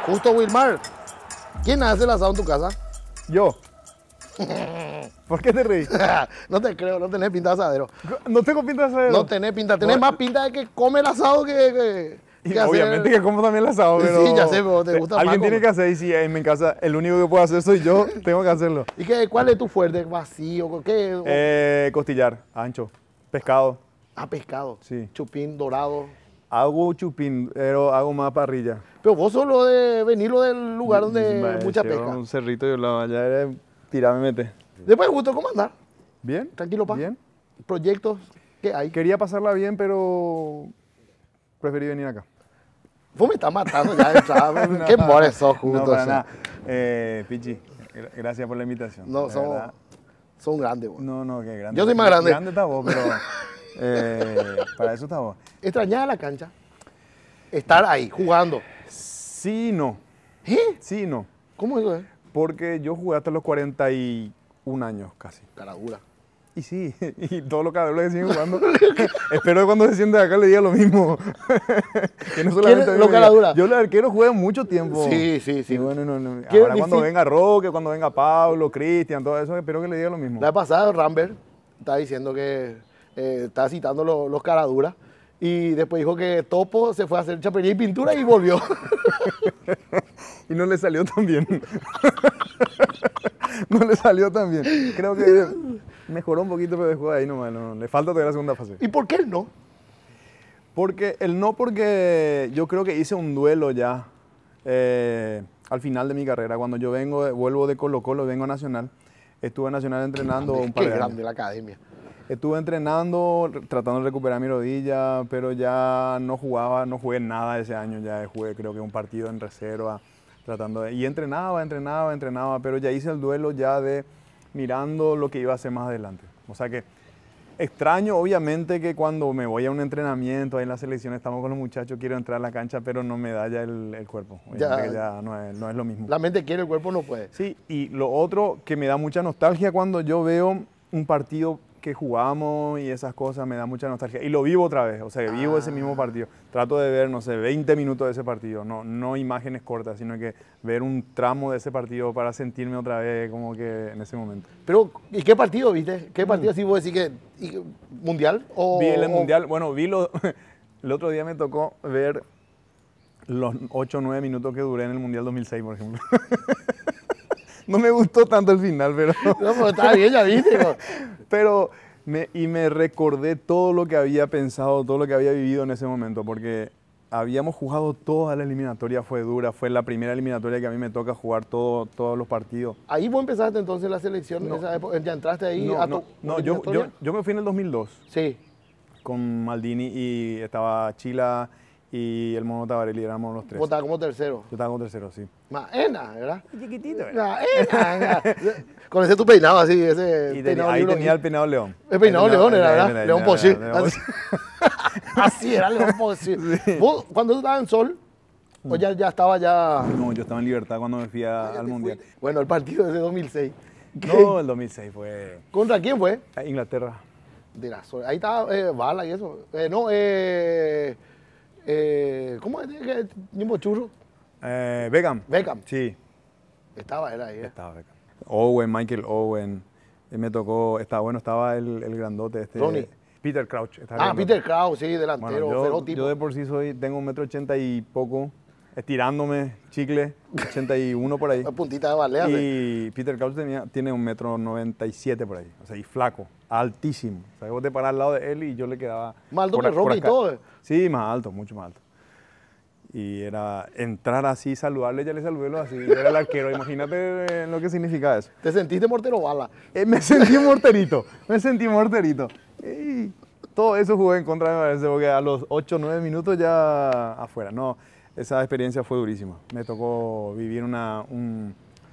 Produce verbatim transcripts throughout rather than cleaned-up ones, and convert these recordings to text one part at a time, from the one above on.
Justo Wilmar, ¿quién hace el asado en tu casa? Yo. ¿Por qué te reís? No te creo, no tenés pinta de asadero. No tengo pinta de asadero. No tenés pinta, tenés No. más pinta de que come el asado que, que, Y que hacer- obviamente que como también el asado, Sí, pero... ya sé, pero te gusta más Alguien tiene comer. que hacer y si en mi casa el único que puede hacer soy yo, tengo que hacerlo. ¿Y qué, cuál es tu fuerte? ¿Vacío? ¿Qué? Eh, costillar, ancho, pescado. Ah, pescado. Sí. Chupín, dorado. Hago chupín, pero hago más parrilla. Pero vos solo de venirlo del lugar donde Me mucha llevo pesca. un cerrito y la allá era tirame mete. Después, Gusto, ¿cómo andás? ¿Bien? Tranquilo, pa. Bien. ¿Proyectos? ¿Qué hay? Quería pasarla bien, pero preferí venir acá. Vos me estás matando ya de entrada. Qué more sos, Justo. No, para sí. nada. Eh, Pichi, gra- gracias por la invitación. No, de somos, verdad. son grandes, vos. No, no, qué grande. Yo soy más grande. Grande está vos, pero eh, para eso está vos. ¿Extrañás la cancha? Estar ahí, jugando. Sí, no. ¿Eh? Sí, no. ¿Cómo eso es? Porque yo jugué hasta los cuarenta y un años casi. Cara dura. Y sí, y todos los cabros que siguen jugando. Espero que cuando se siente acá le diga lo mismo. Que no solamente ¿Quién a es mí lo me cara diga. dura? Yo el arquero jugué mucho tiempo. Sí, sí, sí. Y bueno, no, no. ¿Qué Ahora cuando difícil? venga Roque, cuando venga Pablo, Cristian, todo eso, espero que le diga lo mismo. La vez pasada, Rambert estaba diciendo que eh, estaba citando lo- los caraduras y después dijo que Topo se fue a hacer chapería y pintura y volvió. Y no le salió tan bien. No le salió tan bien. Creo que mejoró un poquito, pero dejó ahí nomás. No, le falta todavía la segunda fase. ¿Y por qué él no? Porque el no, porque yo creo que hice un duelo ya eh, al final de mi carrera. Cuando yo vengo, de- vuelvo de Colo Colo, vengo a Nacional. Estuve en Nacional entrenando un par Qué de años. grande la academia. Estuve entrenando, re- tratando de recuperar mi rodilla, pero ya no jugaba, no jugué nada ese año. Ya jugué creo que un partido en reserva, tratando de... Y entrenaba, entrenaba, entrenaba, pero ya hice el duelo ya de mirando lo que iba a hacer más adelante. O sea que extraño, obviamente, que cuando me voy a un entrenamiento, ahí en la selección estamos con los muchachos, quiero entrar a la cancha, pero no me da ya el, el cuerpo. Obviamente Ya. que ya no es, no es lo mismo. La mente quiere, el cuerpo no puede. Sí, y lo otro que me da mucha nostalgia cuando yo veo un partido que jugamos y esas cosas, me da mucha nostalgia. Y lo vivo otra vez, o sea, vivo ese mismo partido. Trato de ver, no sé, veinte minutos de ese partido, no, no imágenes cortas, sino que ver un tramo de ese partido para sentirme otra vez como que en ese momento. Pero, ¿y qué partido viste? ¿Qué partido así vos decís que, y que- mundial? O, Vi el o- Mundial, bueno, vi lo, el otro día me tocó ver los ocho o nueve minutos que duré en el Mundial dos mil seis, por ejemplo. No me gustó tanto el final, pero... No, pero está bien, ya viste. ¿No? Pero, me, y me recordé todo lo que había pensado, todo lo que había vivido en ese momento, porque habíamos jugado toda la eliminatoria, fue dura, fue la primera eliminatoria que a mí me toca jugar todo, todos los partidos. Ahí vos empezaste entonces la selección, en No. esa época, ya entraste ahí No, a no, tu no, yo, eliminatoria? yo, yo me fui en el dos mil dos Sí. con Maldini y estaba Chila y el Mono Tabarelli, éramos los tres. Vos Yo estabas como tercero. estaba con tercero, sí. Maena, ¿verdad? Chiquitito, Maena. Con ese tu peinado así, ese Y tenía- peinado ahí libro- tenía el peinado León. El peinado El León era, el- ¿verdad? el- León el- Pochí. León Así, así era León Pochí. ¿Vos, cuando tú estabas en Sol, o ya, ya estaba ya... No, yo estaba en Libertad cuando me fui a- ya al te Mundial. fuiste? Bueno, el partido es de dos mil seis. No, el dos mil seis fue ¿Contra quién fue? a Inglaterra. De la Sol. Ahí estaba eh, Bala y eso. Eh, no, eh... eh ¿Cómo es? que Ñembo Churro? Eh, Beckham. Beckham. Sí, Estaba, era ahí. eh. estaba Beckham. Owen, Michael Owen. Eh, me tocó, estaba, bueno, estaba el, el grandote este. Ronnie. Peter Crouch. estaba Ah, grandote. Peter Kraus, sí, delantero, Bueno, feroz yo, tipo. yo de por sí soy, tengo un metro ochenta y poco, estirándome, chicle, ochenta y uno por ahí. Una puntita de balea. sí. Y Peter Crouch tenía, tiene un metro noventa y siete por ahí, o sea, y flaco, altísimo. O sea, vos te parás al lado de él y yo le quedaba... Más alto por que a- por Rocky y acá. todo. eh. Sí, más alto, mucho más alto. Y era entrar así, saludarle, ya le saludé así, era el arquero, imagínate eh, lo que significa eso. Te sentiste mortero bala. Eh, me sentí morterito, me sentí morterito. Y todo eso jugué en contra, me parece, porque a los ocho o nueve minutos ya afuera. No, esa experiencia fue durísima. Me tocó vivir una... Un...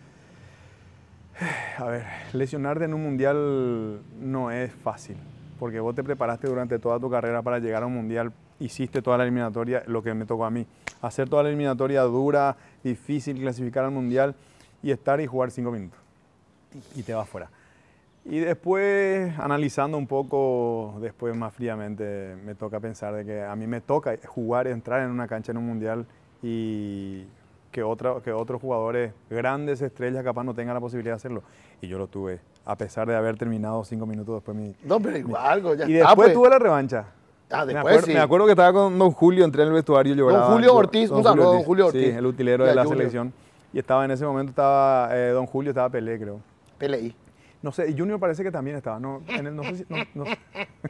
A ver, lesionarte en un mundial no es fácil, porque vos te preparaste durante toda tu carrera para llegar a un mundial, hiciste toda la eliminatoria, lo que me tocó a mí. Hacer toda la eliminatoria dura, difícil, clasificar al mundial y estar y jugar cinco minutos. Y te vas fuera. Y después, analizando un poco, después más fríamente, me toca pensar de que a mí me toca jugar, entrar en una cancha en un mundial y que, otra, que otros jugadores, grandes estrellas, capaz no tengan la posibilidad de hacerlo. Y yo lo tuve, a pesar de haber terminado cinco minutos después mi... No, pero igual, ya Y está, después pues. tuve la revancha. Ah, Me después acuerdo, sí. me acuerdo que estaba con don Julio, entré en el vestuario y lloraba. Don Julio Yo- Ortiz, un saludo a don Julio Ortiz. Sí, el utilero Y a de la Junior. selección. Y estaba en ese momento, estaba eh, don Julio, estaba Pelé, creo. P L I. No sé, y Junior parece que también estaba. No, en el, no sé si... No, no sé.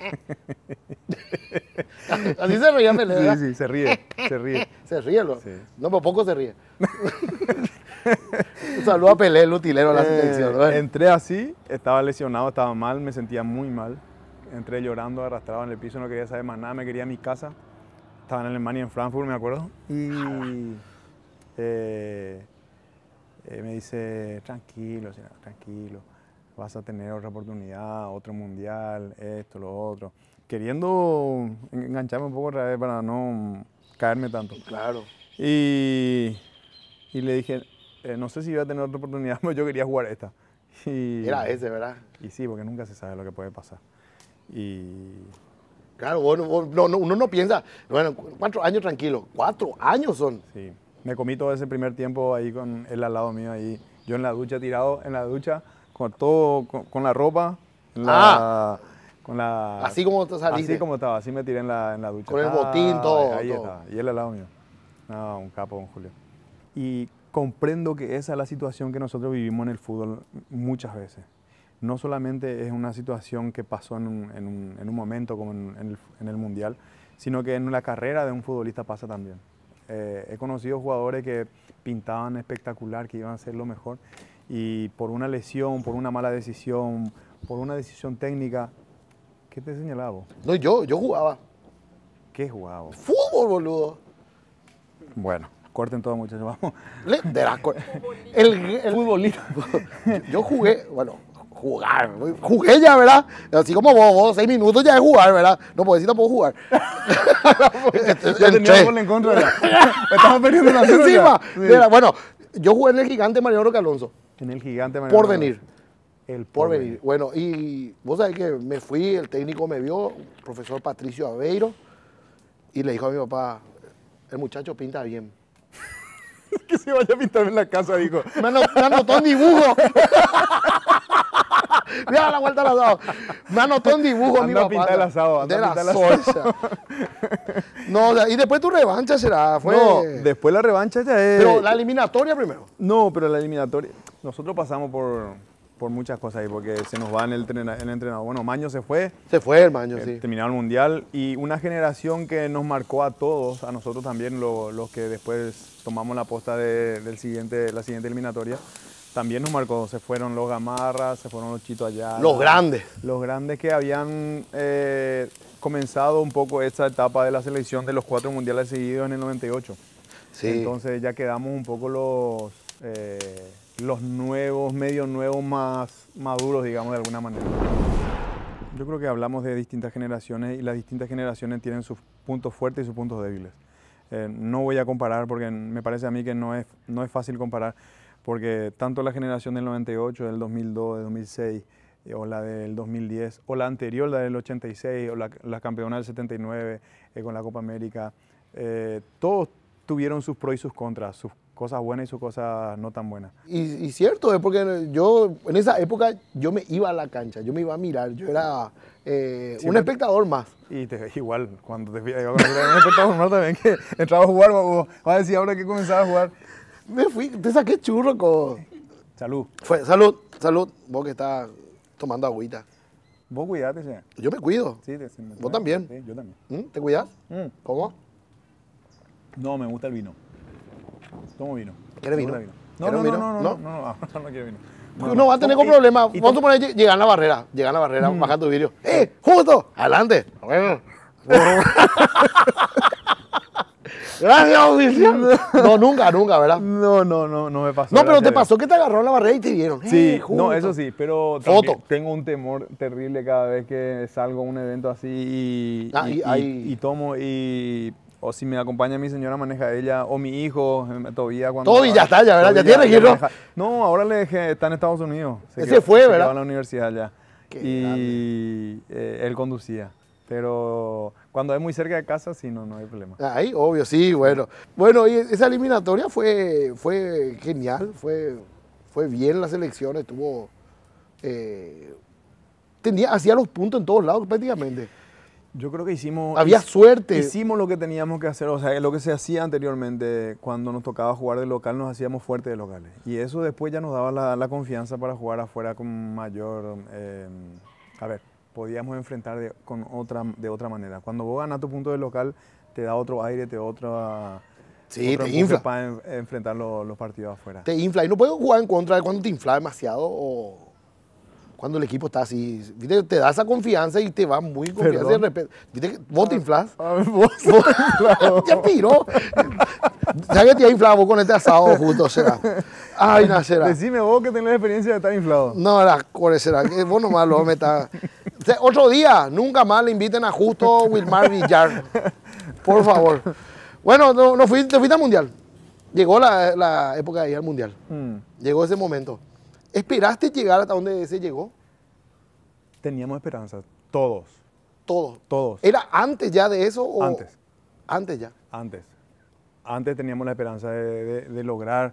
Así se reía Pelé, ¿verdad? Sí, sí, se ríe, se ríe. Se ríe, ¿no? Sí. No, pero poco se ríe. Un saludo a Pelé, el utilero de la Eh, selección. ¿no? entré así, estaba lesionado, estaba mal, me sentía muy mal. Entré llorando, arrastrado en el piso, no quería saber más nada, me quería a mi casa. Estaba en Alemania, en Frankfurt, me acuerdo. Y eh, eh, me dice, tranquilo, señora, tranquilo, vas a tener otra oportunidad, otro mundial, esto, lo otro. Queriendo engancharme un poco otra vez para no caerme tanto. Claro. Y, y le dije, eh, no sé si iba a tener otra oportunidad, pero yo quería jugar esta. Y, Era ese, ¿verdad? Y sí, porque nunca se sabe lo que puede pasar. Y Claro, bueno, bueno, no, no, uno no piensa, bueno, cuatro años tranquilo, cuatro años son. sí, me comí todo ese primer tiempo ahí con él al lado mío, ahí, yo en la ducha, tirado en la ducha, con todo, con, con la ropa, en la, Ah. con la... Así como te saliste. Así como estaba, así me tiré en la, en la ducha. Con el botín, todo, Ahí todo. estaba, y él al lado mío. No, un capo, don Julio. Y comprendo que esa es la situación que nosotros vivimos en el fútbol muchas veces. No solamente es una situación que pasó en un, en un, en un momento como en, en, el, en el Mundial, sino que en la carrera de un futbolista pasa también. Eh, he conocido jugadores que pintaban espectacular, que iban a ser lo mejor, y por una lesión, por una mala decisión, por una decisión técnica, ¿qué te señalaba vos? No, yo, yo jugaba. ¿Qué jugaba vos? Fútbol, boludo. Bueno, corten todo, muchachos, vamos. Le- De la co- el, el Futbolista. Yo jugué, bueno, jugar, jugué ya, ¿verdad? Así como vos, vos, seis minutos ya de jugar, ¿verdad? No puedo decir tampoco jugar. Ya tenía gol en contra ya. Estamos perdiendo la cero Encima, ya. Sí. mira, bueno, yo jugué en el gigante Mariano Roque Alonso, En el gigante. por venir, El por venir. Bueno, y vos sabés que me fui, el técnico me vio, profesor Patricio Aveiro, y le dijo a mi papá, el muchacho pinta bien. Que se vaya a pintar en la casa, dijo. Me anotó, me anotó un dibujo. Mira la vuelta al asado. Me anotó un dibujo mi Anda a papá. pintar el asado, anda de a la pintar el asado. solsa. No, o sea, y después tu revancha será. Fue, No, después la revancha ya es... pero la eliminatoria primero. No, pero la eliminatoria... Nosotros pasamos por, por muchas cosas ahí, porque se nos va en el, trena- el entrenador. Bueno, Maño se fue, Se fue el maño, eh, sí. terminaron el Mundial, y una generación que nos marcó a todos, a nosotros también, lo- los que después tomamos la posta de, del siguiente, la siguiente eliminatoria, también nos marcó. Se fueron los Gamarras, se fueron los Chito Ayala. Los grandes. Los grandes que habían eh, comenzado un poco esta etapa de la selección de los cuatro mundiales seguidos en el noventa y ocho. Sí. Entonces ya quedamos un poco los, eh, los nuevos, medio nuevos, más maduros, digamos, de alguna manera. Yo creo que hablamos de distintas generaciones y las distintas generaciones tienen sus puntos fuertes y sus puntos débiles. Eh, no voy a comparar porque me parece a mí que no es, no es fácil comparar, porque tanto la generación del noventa y ocho, del dos mil dos, del dos mil seis, eh, o la del dos mil diez, o la anterior, la del ochenta y seis, o la, la campeona del setenta y nueve, eh, con la Copa América, eh, todos tuvieron sus pros y sus contras, sus cosas buenas y sus cosas no tan buenas. Y, y cierto, es porque yo, en esa época, yo me iba a la cancha, yo me iba a mirar, yo era eh, un Siempre- espectador más. Y te, igual, cuando te fui a un espectador también que entraba a jugar, vos vas a decir ahora que comenzaba a jugar. Me fui, te saqué churro con... Salud. Fue, salud, salud, vos que estás tomando agüita. Vos cuidate, sí. Yo me cuido. Sí, te- sí, me- ¿Vos también? Sí, yo también. ¿Mm? ¿Te cuidas? Mm. ¿Cómo? No, me gusta el vino. Tomo vino. ¿Quieres Me vino? gusta No, ¿Quieres no, vino? no, no, ¿No? no, no, no, no, no quiero vino. No, vas a tener con Y- problemas. y Vamos a to- suponer, llegar a la barrera, llegar a la barrera, Mm. baja tu vidrio. ¡Eh, justo! ¡Adelante! Bueno. Gracias, oficial. No, nunca, nunca, ¿verdad? No, no, no, no me pasó. No, pero gracias te a Dios. pasó que te agarró en la barrera y te vieron. Sí, Eh, no, justo. eso sí, pero Foto. también tengo un temor terrible cada vez que salgo a un evento así y, Ah, y, y y- hay- y tomo y o si me acompaña mi señora maneja ella o mi hijo eh, todavía cuando Toby ya está, ya, ¿verdad? Ya Toby tiene registro. maneja. No, ahora le dejé, está en Estados Unidos. Ese fue, se ¿verdad? quedó en la universidad ya. Qué Y eh, él conducía. Pero cuando es muy cerca de casa, sí, no, no hay problema. Ahí, obvio, sí, bueno. Bueno, y esa eliminatoria fue, fue genial, fue, fue bien la selección, estuvo... Eh, tenía, hacía los puntos en todos lados prácticamente. Yo creo que hicimos... Había hic- suerte. Hicimos lo que teníamos que hacer, o sea, lo que se hacía anteriormente, cuando nos tocaba jugar de local, nos hacíamos fuertes de locales. Y eso después ya nos daba la, la confianza para jugar afuera con mayor... eh, a ver, podíamos enfrentar de, con otra, de otra manera. Cuando vos ganas tu punto de local, te da otro aire, te da otra... Sí, otro te empuje infla. para en- enfrentar los, los partidos afuera. Te infla. Y no puedes jugar en contra de cuando te infla demasiado o cuando el equipo está así. ¿Viste? Te da esa confianza y te va muy confianza. Perdón. De repente, ¿viste? que vos te inflas. A ver, vos... Ya piró. ¿Sabes que te ha inflado vos con este asado justo, será? Ay, no, será. Decime vos que tenés la experiencia de estar inflado. No, la core será. Que vos nomás lo metas. O sea, otro día, nunca más le inviten a Justo Wilmar Villar. Por favor. Bueno, no, no fuiste, te fuiste al Mundial. Llegó la, la época de ir al Mundial. Mm. Llegó ese momento. ¿Esperaste llegar hasta donde se llegó? Teníamos esperanza, todos, Todo. todos. ¿Era antes ya de eso o...? Antes. Antes ya. Antes. Antes teníamos la esperanza de, de- de lograr.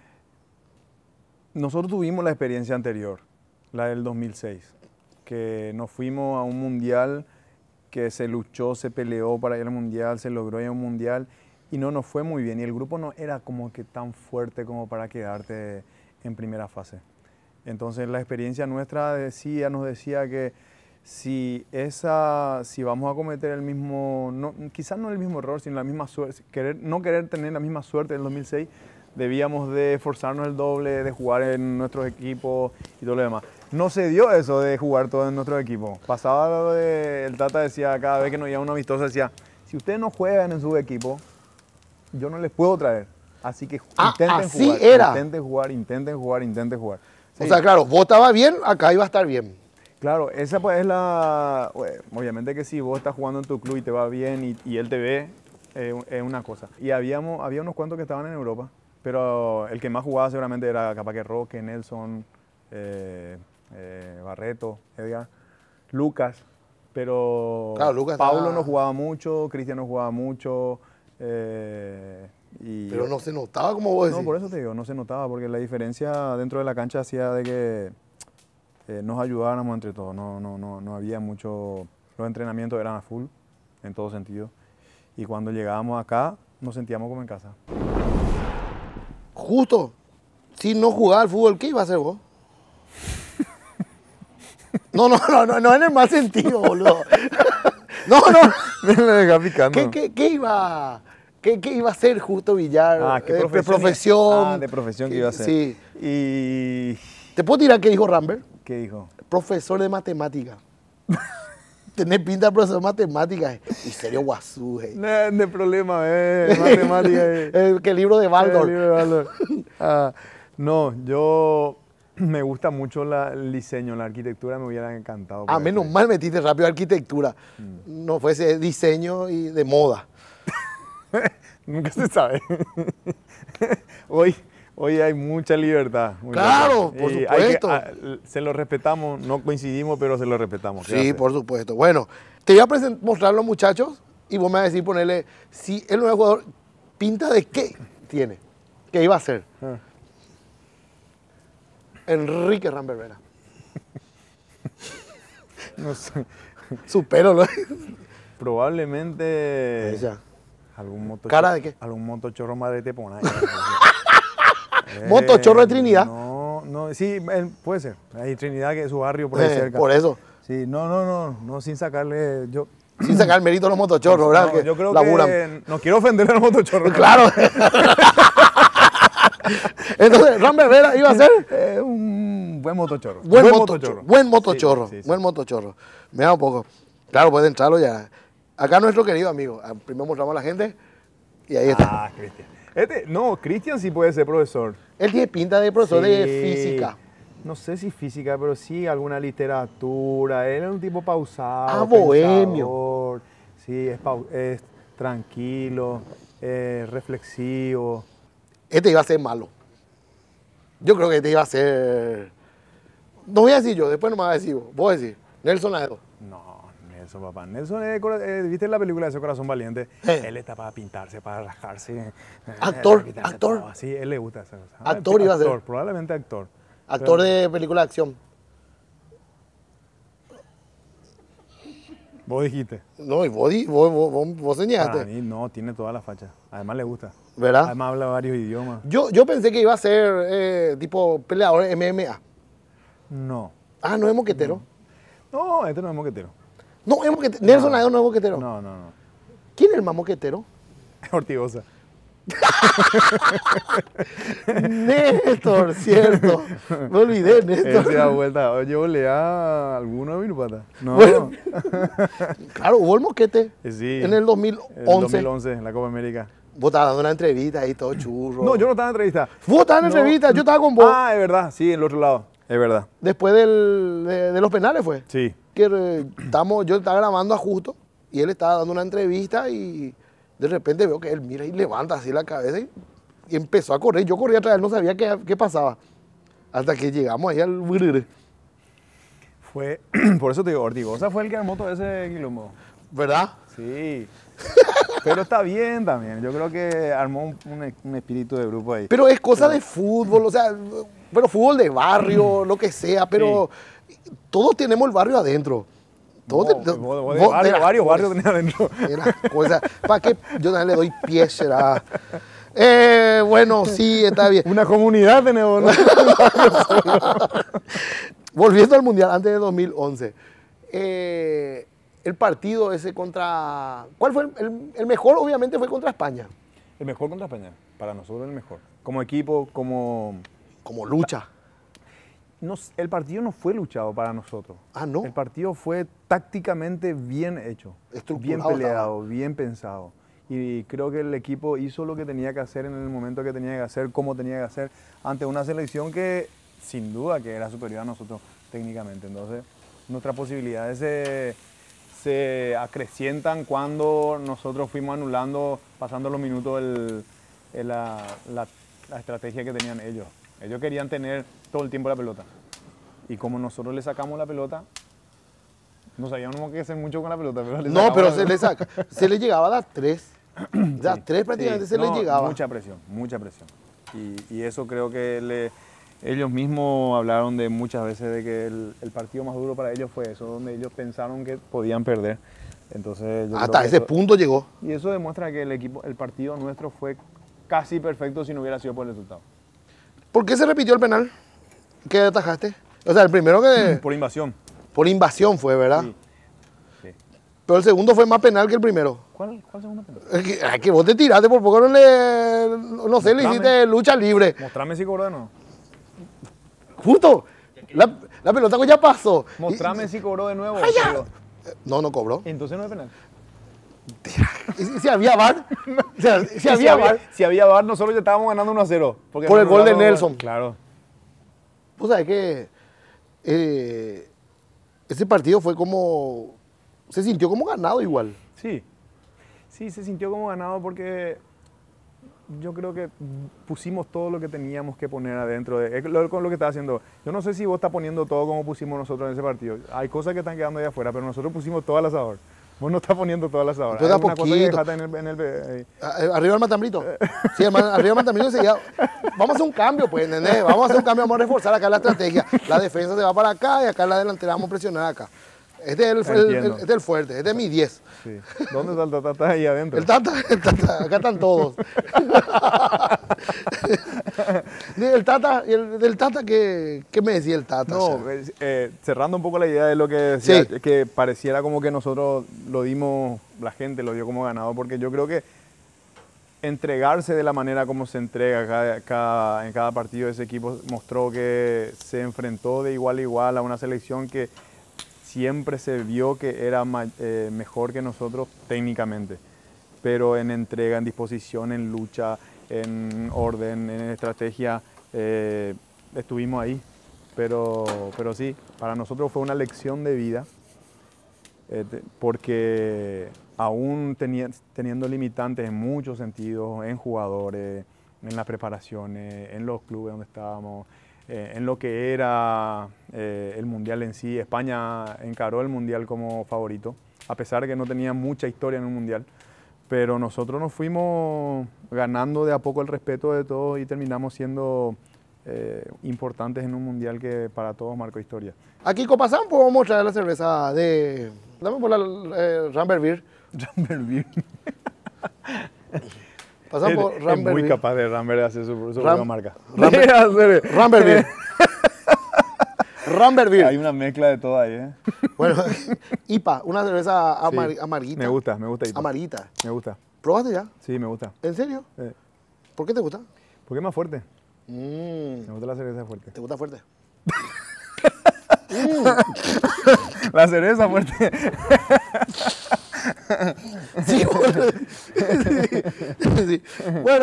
Nosotros tuvimos la experiencia anterior, la del dos mil seis, que nos fuimos a un mundial que se luchó, se peleó para ir al mundial, se logró ir a un mundial y no nos fue muy bien. Y el grupo no era como que tan fuerte como para quedarte en primera fase. Entonces la experiencia nuestra decía, nos decía que si, esa, si vamos a cometer el mismo, no, quizás no el mismo error, sino la misma suerte, querer, no querer tener la misma suerte del dos mil seis, debíamos de esforzarnos el doble, de jugar en nuestros equipos y todo lo demás. No se dio eso de jugar todo en nuestro equipo. Pasaba lo de, el Tata decía, cada vez que nos iba a un amistoso, decía, si ustedes no juegan en su equipo, yo no les puedo traer. Así que Ah, intenten así jugar, era. intenten jugar, intenten jugar, intenten jugar. O Sí. sea, claro, vos estabas bien, acá iba a estar bien. Claro, esa pues es la... bueno, obviamente que si vos estás jugando en tu club y te va bien y, y él te ve, eh, es una cosa. Y habíamos, había unos cuantos que estaban en Europa, pero el que más jugaba seguramente era capaz que Roque, Nelson, eh, eh, Barreto, Edgar, Lucas, pero Claro, Lucas Paulo estaba- no jugaba mucho, Cristian no jugaba mucho, eh, y Pero no se notaba como vos decís. no, por eso te digo, no se notaba, porque la diferencia dentro de la cancha hacía de que eh, nos ayudáramos entre todos. No, no, no, no había mucho. Los entrenamientos eran a full, en todo sentido. Y cuando llegábamos acá, nos sentíamos como en casa. Justo, si no jugaba al fútbol, ¿qué iba a hacer vos? No, no, no, no, no en el mal sentido, boludo. No, no. Me la dejaba picando. ¿Qué, qué, qué iba, qué, qué iba a hacer Justo Villar? Ah, ¿qué Eh, de profesión? profesión. Ah, de profesión que iba a hacer. Sí. Y... ¿Te puedo tirar qué dijo Rambert? ¿Qué dijo? Profesor de matemática. Tenés pinta de profesor de matemáticas. Y serio guasú, eh. No, de problema, eh, matemática. eh. Eh, que el libro de El Baldor. libro de Baldor. Ah, no, yo me gusta mucho la- el diseño, la arquitectura me hubiera encantado. Ah, poder menos hacer. mal metiste rápido a arquitectura. Mm. No fuese diseño y de moda. Nunca se sabe. hoy, hoy hay mucha libertad. mucha Claro, libertad. por Y hay que- supuesto. ah, se lo respetamos, no coincidimos, pero se lo respetamos. ¿qué Sí, hacer? por supuesto. Bueno, te voy a presen- mostrar a los muchachos y vos me vas a decir ponerle si el nuevo jugador pinta de qué tiene, qué iba a hacer. Ah. Enrique Rambervera. No sé. Su pelo, ¿no? Probablemente Ella. algún motochorro. ¿Cara de qué? Algún motochorro madre te pone ahí. Motochorro de Trinidad. No, no, sí, él- puede ser. Hay Trinidad que es su barrio por ahí Eh, cerca. por eso. Sí, no, no, no, no, sin sacarle. Yo, Sin sacar el mérito a los motochorros, ¿verdad? no, que yo creo laburan. que no quiero ofender a los motochorros. Claro. Entonces, Rambervera iba a ser Es un buen motochorro. buen, motochorro. Buen motochorro. Sí, sí, sí. Buen motochorro. Me da un poco. Claro, puede entrarlo ya. Acá nuestro querido amigo. Ah, primero mostramos a la gente y ahí está. Ah, Cristian. Este, no, Cristian sí puede ser profesor. Él tiene pinta de profesor de Sí. física. No sé si física, pero sí alguna literatura. Él es un tipo pausado. Ah, bohemio. pensador. Sí, es, pau- es tranquilo, es reflexivo. Este iba a ser malo. Yo creo que este iba a ser... No voy a decir yo, después no me vas a decir vos. Vos decís, Nelson Laedo. No, Nelson, papá. Nelson, eh, cora- eh, ¿viste la película de ese Corazón Valiente? Eh. Él está para pintarse, para rascarse. eh, Actor, para quitarse actor. todo. Sí, él le gusta esa cosa. Actor iba a ser. Actor, probablemente actor. Actor Pero- de película de acción. Vos dijiste. No, y vos, di- vos, vos, vos, vos Para señalaste, mí, no, tiene toda la facha. Además le gusta. ¿verdad? Además habla varios idiomas. Yo, yo pensé que iba a ser eh, tipo peleador de M M A. No. Ah, no es moquetero. No, este no es moquetero. No, es moquetero. Nelson Nadeo no es moquetero. No, no, no. ¿Quién es el más moquetero? Ortigosa. Néstor, cierto. Me olvidé, Él se da Néstor. vuelta. Oye, volea alguno de Vinupata. No. Bueno. Claro, hubo el moquete Eh, sí. en el dos mil El once. dos mil once, en la Copa América. Vos estabas dando una entrevista ahí, todo churro. No, yo no estaba en entrevista. Vos estabas en No. entrevista, yo estaba con vos. Ah, es verdad, sí, en el otro lado. Es verdad. Después del, de, de los penales fue. Sí. Que eh, estamos, yo estaba grabando a Justo y él estaba dando una entrevista y de repente veo que él mira y levanta así la cabeza y, y empezó a correr. Yo corría atrás, él no sabía qué, qué pasaba. Hasta que llegamos ahí al... Fue, por eso te digo, Ortigosa fue el que armó todo ese quilombo. ¿Verdad? Sí. Pero está bien también. Yo creo que armó un, un- un espíritu de grupo ahí. Pero es cosa de fútbol, o sea, pero fútbol de barrio, lo que sea, pero todos tenemos el barrio adentro. Todos No, te- vos- vos de vos- varios, las varios cosas, barrios tenés adentro. de las cosas. ¿Para qué? Yo también le doy pie, será. Eh, bueno, sí, está bien. Una comunidad tenemos, ¿no? Volviendo al Mundial, antes de dos mil once. eh, el partido ese contra... ¿Cuál fue el, el- el mejor? Obviamente fue contra España. El mejor contra España. Para nosotros el mejor. Como equipo, como... Como lucha. Nos- el partido no fue luchado para nosotros. Ah, ¿no? El partido fue tácticamente bien hecho, Estructurado bien estaba. peleado, bien pensado. Y creo que el equipo hizo lo que tenía que hacer en el momento que tenía que hacer, cómo tenía que hacer, ante una selección que sin duda que era superior a nosotros técnicamente. Entonces, nuestras posibilidades se, se acrecientan cuando nosotros fuimos anulando, pasando los minutos, el- el- la, la- la estrategia que tenían ellos. Ellos querían tener todo el tiempo la pelota. Y como nosotros le sacamos la pelota, no sabíamos qué hacer mucho con la pelota. Pero le No, sacamos pero la se le pelota. saca. Se le llegaba a las tres. A las tres prácticamente Sí, se le no, llegaba. Mucha presión, mucha presión. Y, y eso creo que le- ellos mismos hablaron de muchas veces de que el, el partido más duro para ellos fue eso, donde ellos pensaron que podían perder. Entonces, yo creo Hasta que ese eso- punto llegó. Y eso demuestra que el equipo, el partido nuestro fue casi perfecto si no hubiera sido por el resultado. ¿Por qué se repitió el penal? ¿Qué atajaste? O sea, el primero que... Por invasión. Por invasión fue, ¿verdad? Sí. Sí. Pero el segundo fue más penal que el primero. ¿Cuál, cuál segundo penal? Es que, ay, que vos te tiraste, por poco no le... No sé, le Mostrame. hiciste lucha libre. Mostrame si cobró o no. Justo. La, la pelota que ya pasó. Mostrame si cobró de nuevo. Ay, ya. Digo, Y- No, no cobró. entonces no es penal. ¿Y si, si había VAR? O sea, si, Si había había, VAR... si había VAR, nosotros ya estábamos ganando uno a cero. porque Por el no gol de anularon- Nelson. Claro. Vos sabés que eh, ese partido fue como... Se sintió como ganado igual. Sí. Sí, se sintió como ganado porque yo creo que pusimos todo lo que teníamos que poner adentro. De, es lo, con lo que está haciendo. Yo no sé si vos estás poniendo todo como pusimos nosotros en ese partido. Hay cosas que están quedando ahí afuera, pero nosotros pusimos todo al asador. Vos no estás poniendo todo al asador. Pero Hay da una cosa que poquito. dejaste en el... En el eh, A- Arriba el matambrito. Sí, el ma- arriba el matambrito enseguida. Vamos a hacer un cambio, pues, ¿entendés? Vamos a hacer un cambio, vamos a reforzar acá la estrategia. La defensa se va para acá y acá la delantera vamos a presionar acá. Este es el, el- el- Entiendo. este es el fuerte, este es mi diez. sí. ¿Dónde está el Tata? Está ahí adentro. El Tata, el Tata, acá están todos. El Tata, y el, del Tata, ¿qué, ¿qué me decía el Tata? No, O sea, eh, eh, cerrando un poco la idea de lo que decía, Sí. que pareciera como que nosotros lo dimos, la gente lo dio como ganado, porque yo creo que entregarse de la manera como se entrega cada, cada- en cada partido, ese equipo mostró que se enfrentó de igual a igual a una selección que siempre se vio que era ma- eh, mejor que nosotros técnicamente, pero en entrega, en disposición, en lucha, en orden, en estrategia, eh, estuvimos ahí. Pero, pero sí, para nosotros fue una lección de vida, eh, te- porque aún teni- teniendo limitantes en muchos sentidos, en jugadores, en las preparaciones, en los clubes donde estábamos, eh, en lo que era eh, el Mundial en sí. España encaró el Mundial como favorito, a pesar de que no tenía mucha historia en un mundial. Pero nosotros nos fuimos ganando de a poco el respeto de todos y terminamos siendo eh, importantes en un mundial que para todos marcó historia. Aquí Copasán podemos traer la cerveza de... Dame por la eh, Rambert Beer. Rambert Beer. Pasan por es, Rambert es muy Beer. capaz de Rambert de hacer su, su Ram- propia marca. Rambert, Rambert Beer. Rambert Beer. Hay una mezcla de todo ahí, ¿eh? Bueno, I P A, una cerveza amar, Sí, amarguita. Me gusta, me gusta. I P A. Amarguita. Me gusta. ¿Probaste ya? Sí, me gusta. ¿En serio? Eh, ¿Por qué te gusta? porque es más fuerte. Mm, Me gusta la cerveza fuerte. ¿Te gusta fuerte? La cerveza fuerte. Sí, bueno. Sí, sí. Bueno,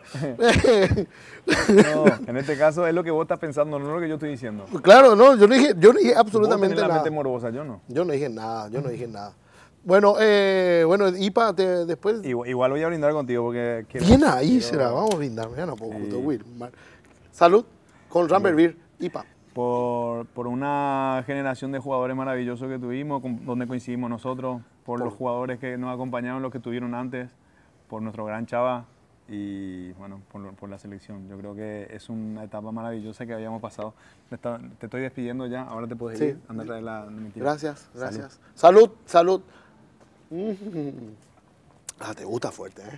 No, en este caso es lo que vos estás pensando, no lo que yo estoy diciendo. claro, no, yo no dije, yo no dije Vos absolutamente tenés la nada. mente morbosa, yo no. Yo no dije nada, yo no dije nada. Bueno, eh, bueno, I P A, te, después... Igual, igual voy a brindar contigo porque... quiero- Bien ahí quiero- será, vamos a brindar, ya no puedo Sí. justo, Will. Mar- Salud con Rambert Beer, I P A. Por, por una generación de jugadores maravillosos que tuvimos, con- donde coincidimos nosotros, por, Por- los jugadores que nos acompañaron, los que tuvieron antes, por nuestro gran Chava y bueno, por, lo- por la selección. Yo creo que es una etapa maravillosa que habíamos pasado. Te, está- te estoy despidiendo ya, ahora te puedes Sí. ir. Anda a traer la mentira. Gracias, gracias. Salud, salud. Mm. Ah, te gusta fuerte, ¿eh?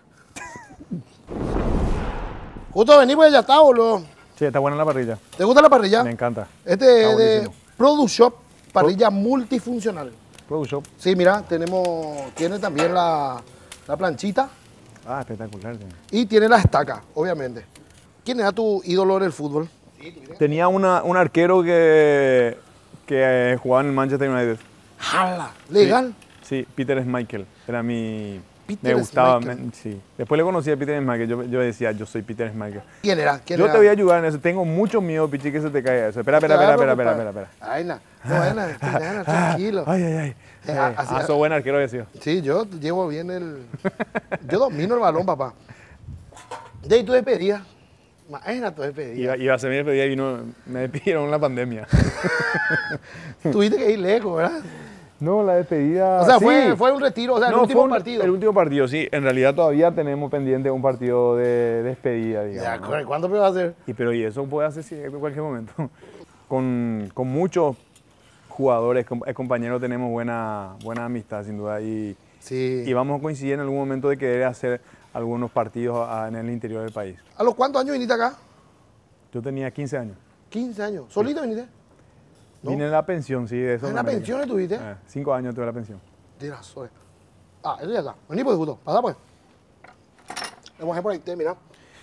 Justo vení, pues ya está, boludo. Sí, está buena la parrilla. ¿Te gusta la parrilla? Me encanta. Este Está es de buenísimo. Produce Shop, parrilla multifuncional. Produce Shop. Sí, mira, tenemos, tiene también la, la planchita Ah, espectacular. sí. y tiene la estaca, obviamente. ¿Quién era tu ídolo en el fútbol? Tenía una, un arquero que, que eh, jugaba en el Manchester United. ¡Jala! ¿Legal? Sí, Peter Schmeichel. Era mi... Peter me gustaba. Schmeichel. me- sí. Después le conocí a Peter Schmeichel. Yo, yo decía, yo soy Peter Schmeichel. ¿Quién era? ¿Quién Yo era? te voy a ayudar en eso. Tengo mucho miedo, Pichi, que se te caiga eso. Espera, espera, espera, espera, espera, espera, espera. Ay, na, no, Ana, Ana, tranquilo. Ay, ay, ay. Eh, Eh, así- ah, sos buen arquero había sido. Sí, yo llevo bien el... Yo domino el balón, papá. Ya, ¿y tu despedida? Imagina tu despedida. Iba, iba a ser mi despedida y vino, me despidieron en la pandemia. Tuviste que ir lejos, ¿verdad? No, la despedida... O sea, sí. fue, fue un retiro, o sea, el No, último fue un- partido. El último partido, sí. En realidad todavía tenemos pendiente un partido de despedida, Ya, digamos. ¿no? ¿cuándo me va a hacer? Y, pero y eso puede hacer sí, en cualquier momento. Con, con muchos jugadores, com- eh, compañeros, tenemos buena, buena amistad, sin duda. Y, Sí. y vamos a coincidir en algún momento de querer hacer algunos partidos ah, en el interior del país. ¿A los cuántos años viniste acá? Yo tenía quince años. quince años. ¿Solito viniste? ¿No? Vine en la pensión, sí, de eso. ¿En no la me- pensión estuviste? Eh, cinco años tuve la pensión. Tira soy. Ah, eso ya está. Vení pues, justo. Pasa pues. Vamos a ir por ahí, te, mira.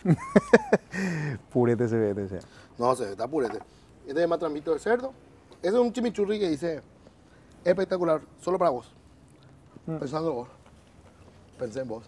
Purete se ve, te sea. No sé, está purete. Este es matrambito de cerdo. Ese es un chimichurri que dice espectacular, solo para vos. Pensando en vos. Pensé en vos.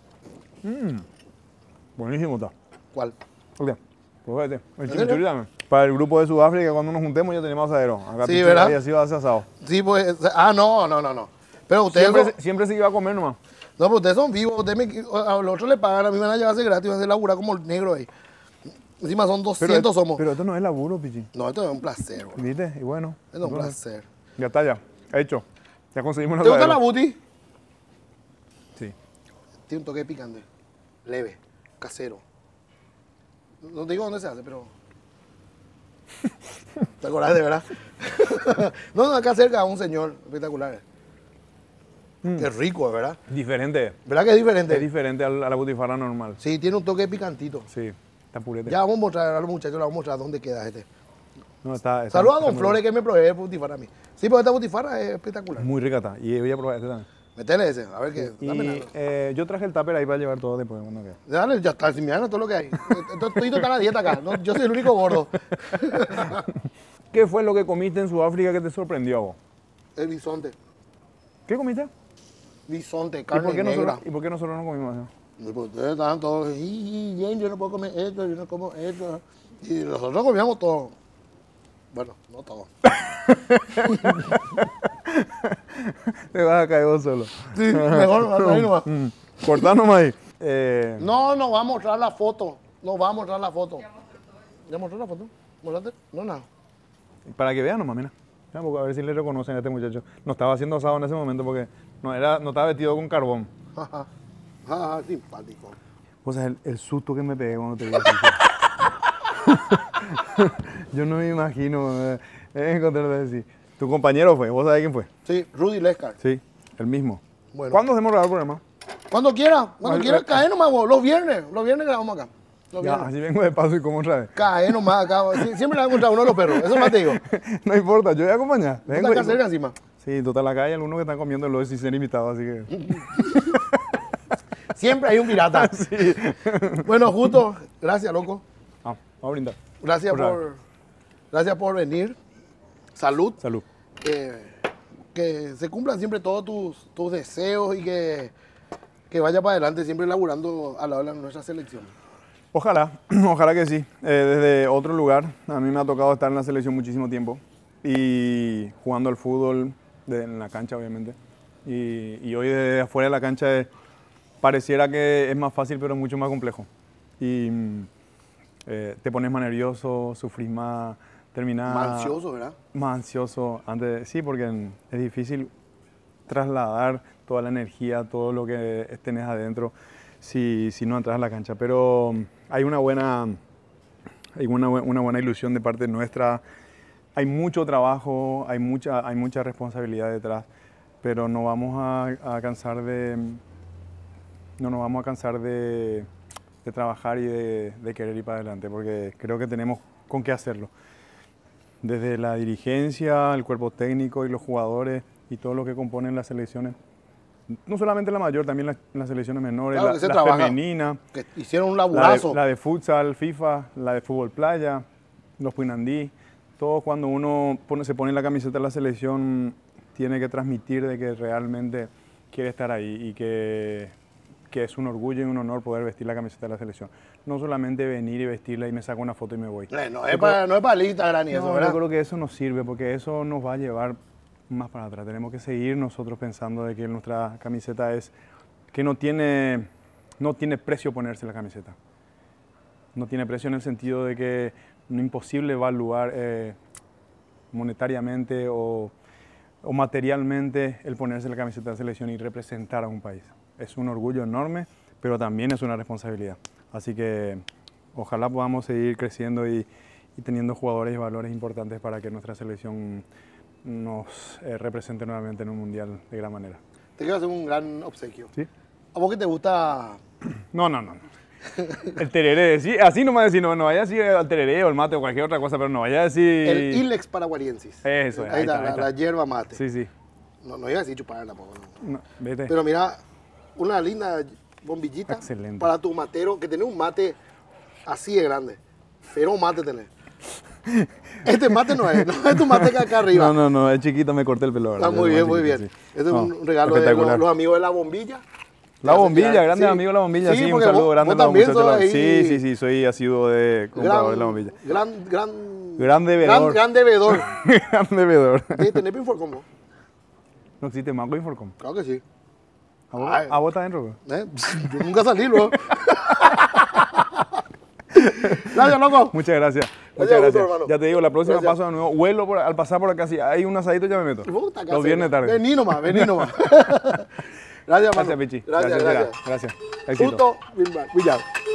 Buenísimo está. ¿Cuál? Ok, pues vete. El serio? chimichurri también. Para el grupo de Sudáfrica, cuando nos juntemos ya tenemos asadero. Acá Sí, pichula ¿verdad? Y así va a ser asado. Sí, pues. Ah, no, no, no, no. Pero ustedes. Siempre, son- se- siempre se iba a comer nomás. No, pero ustedes son vivos. Ustedes me, a los otros le pagan, a mí me van a llevarse gratis, van a hacer laburar como el negro ahí. Encima son doscientos somos. Pero esto no es laburo, Pichi. No, esto es un placer, bro. ¿Viste? Y bueno. Esto es un entonces, placer. Ya está, ya. Hecho. Ya conseguimos ¿Te gusta la asadero. booty? Sí. Tiene un toque picante. Leve. Casero. No te digo dónde se hace, pero. ¿Te acordás de verdad? No, no, acá cerca un señor espectacular. Qué rico, ¿verdad? Diferente. ¿Verdad que es diferente? Es diferente a la a la butifarra normal. Sí, tiene un toque picantito. Sí. Está purete. Ya vamos a mostrar a los muchachos, les vamos a mostrar dónde queda este. No, está, está- Saludos a está Don muy Flores rico. que me provee butifarra a mí. Sí, porque esta butifarra es espectacular. Muy rica está. Y voy a probar este también. Metele ese, a ver qué. Dame Y nada. eh, yo traje el tupper ahí para llevar todo después. Bueno, ¿qué? Dale, ya está, si me todo lo que hay. Esto esto está en la dieta acá. ¿no? Yo soy el único gordo. ¿Qué fue lo que comiste en Sudáfrica que te sorprendió a vos? El bisonte. ¿Qué comiste? Bisonte, ¿Y carne por, qué negra. nosotros, ¿Y por qué nosotros no comimos eso? Y pues ustedes estaban todos, "Y, y, yo no puedo comer esto, yo no como esto". Y nosotros comíamos todo. Bueno, no todo. Te vas a caer vos solo. Sí, mejor ahí nomás. Mm. Cortá nomás ahí. Eh, No, no va a mostrar la foto. No va a mostrar la foto. ¿Ya mostró la foto? ¿Mostraste? No, nada. Para que vean nomás, mira. A ver si le reconocen a este muchacho. No estaba haciendo asado en ese momento porque no, era, no estaba vestido con carbón. Ajá, ajá, simpático. O sea, el, el susto que me pegué cuando te vi así. Yo no me imagino eh, encontrarte así. ¿Tu compañero fue? ¿Vos sabés quién fue? Sí, Rudy Lescar. Sí, el mismo. Bueno. ¿Cuándo hacemos grabar el programa? Cuando quiera, cuando Ay, quiera, ay, cae nomás vos. Los viernes, los viernes grabamos acá. Los Ya, viernes. así vengo de paso y como otra vez. Cae nomás acá. Sí, siempre le van a encontrar uno de los perros, eso más te digo. No importa, yo voy a acompañar. No Vengo está y- acá cerca encima. Sí, total, acá hay algunos que están comiendo lo sin ser invitados, así que... Siempre hay un pirata. Sí. Bueno, justo, gracias, loco. Ah, vamos a brindar. Gracias Por por, gracias por venir. Salud. Salud. Que, que se cumplan siempre todos tus, tus deseos y que, que vaya para adelante siempre laburando a la hora de nuestra selección. Ojalá, ojalá que sí. Eh, desde otro lugar, a mí me ha tocado estar en la selección muchísimo tiempo y jugando al fútbol de- en la cancha, obviamente. Y, y hoy desde afuera de la cancha eh, pareciera que es más fácil, pero mucho más complejo. Y mm, eh, te pones más nervioso, sufrís más, terminás... Más ansioso, ¿verdad? Más ansioso antes, sí, porque mm, es difícil trasladar toda la energía, todo lo que tenés adentro, si, si no entras a la cancha. Pero mm, hay una buena, hay una, bu- una buena ilusión de parte nuestra. Hay mucho trabajo, hay mucha, hay mucha responsabilidad detrás, pero no vamos a, a cansar de, no nos vamos a cansar de, de trabajar y de, de querer ir para adelante, porque creo que tenemos con qué hacerlo. Desde la dirigencia, el cuerpo técnico y los jugadores y todo lo que componen las selecciones. No solamente la mayor, también las, las selecciones menores, Claro, la, que se la trabaja. femenina, Que hicieron un la de, laburazo. la de futsal, FIFA, la de fútbol playa, los Puinandí. Todo cuando uno pone- se pone la camiseta de la selección tiene que transmitir de que realmente quiere estar ahí y que, que es un orgullo y un honor poder vestir la camiseta de la selección. No solamente venir y vestirla y me saco una foto y me voy. Eh, no, es Yo para, no es para el Instagram ni no, eso, yo ¿verdad? creo que eso nos sirve porque eso nos va a llevar más para atrás. Tenemos que seguir nosotros pensando de que nuestra camiseta es que no tiene, no tiene precio ponerse la camiseta. No tiene precio en el sentido de que no es imposible evaluar eh, monetariamente o, o materialmente el ponerse la camiseta de la selección y representar a un país. Es un orgullo enorme, pero también es una responsabilidad. Así que ojalá podamos seguir creciendo y, y teniendo jugadores y valores importantes para que nuestra selección nos eh, represente nuevamente en un mundial de gran manera. Te quiero hacer un gran obsequio. ¿Sí? ¿A vos que te gusta? No, no, no. El tereré, sí, así no me decir, no, no vaya a decir el tereré o el mate o cualquier otra cosa, pero no vaya a decir... El Ilex paraguariensis. Eso, ahí, ahí está, está, ahí la, está. la hierba mate. Sí, sí. No, no iba a decir chupar tampoco. no. No, vete. Pero mira, una linda bombillita Excelente. para tu matero, que tenés un mate así de grande. Pero mate tenés. Este mate no es, no es tu mate que acá arriba. No, no, no, es chiquito, me corté el pelo. Está ¿verdad? muy Es bien, más muy bien. chiquito, sí. Este es No, un regalo de los, espectacular. los amigos de la bombilla. La Te hacen bombilla, llegar- grandes sí. amigos de la bombilla, sí, un porque saludo vos- grande vos a los también muchachos. de la- sos ahí Sí, sí, sí, soy asiduo de comprador de la bombilla. Gran, gran, Gran gran, bebedor. gran bebedor. Gran bebedor. ¿Tenés tenés Inforcom vos? No existe Mango Inforcom. Claro que sí. ¿A vos, Ay. a vos está dentro? güey? ¿Eh? Yo nunca salí, luego. Gracias, loco. Muchas gracias. Oye, Muchas gusto, gracias. hermano. Ya te digo, la próxima Gracias. paso de nuevo. Vuelo por, al pasar por acá, si hay un asadito ya me meto. Vos estás acá Los viernes cerca. tarde. Vení nomás, vení nomás. Gracias, hermano. Gracias, Pichi. Gracias, Gracias. gracias. Gracias. Éxito. Justo, Villar.